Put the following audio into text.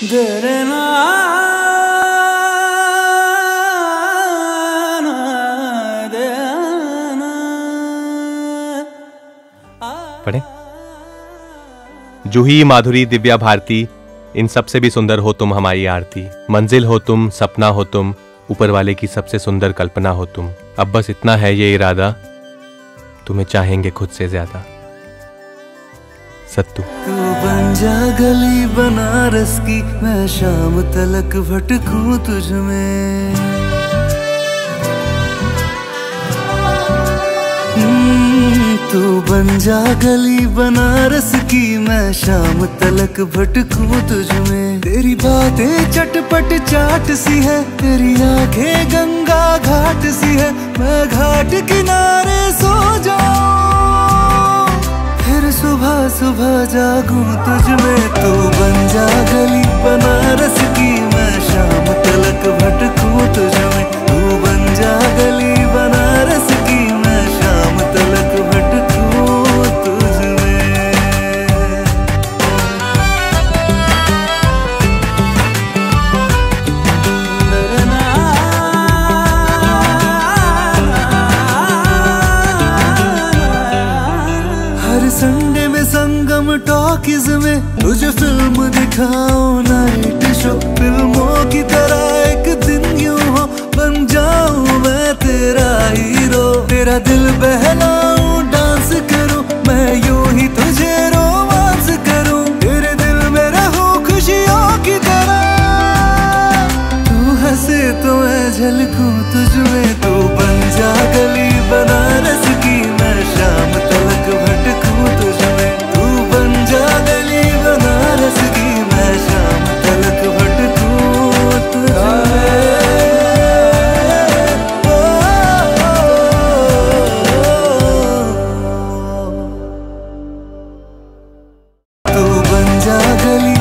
देना पढ़े। जूही, माधुरी, दिव्या भारती, इन सबसे भी सुंदर हो तुम हमारी आरती। मंजिल हो तुम, सपना हो तुम, ऊपर वाले की सबसे सुंदर कल्पना हो तुम। अब बस इतना है ये इरादा, तुम्हें चाहेंगे खुद से ज्यादा। सत्तू। तू बन जा गली बनारस की, मैं शाम तलक भटकूं तुझ में। तू बन जा गली बनारस की, मैं शाम तलक भटकूं तुझ में। तेरी बातें चटपट चाट सी है, तेरी आंखें गंगा घाट सी है। मैं घाट किनारे सो जाऊं, फिर सुबह सुबह जागूं तुझ में। तू बन जा गली बनारस की, मैं शाम तलक भटकूं तुझ में। तू बन जा गली बनारस की, मैं शाम तलक भटकूं तुझ में। हर संडे में संगम टॉकीज में तुझे फिल्म दिखाऊं, नाइट शो फिल्मों की तरह। एक दिन यूं हो बन जाऊं मैं तेरा हीरो, तेरा दिल बहलाऊं, डांस करूं मैं यूं ही तुझे रोमांस करूं। तेरे दिल में रहूं खुशियों की तरह, तू हंसे तो मैं झलकूं तुझ में। तू बन जा गली बनारस की, मैं शाम तलक भटकूं तुझ में। तू बन जा गली बनारस की, मैं शाम तलक भटकूं तुझ में। तू बन जा गली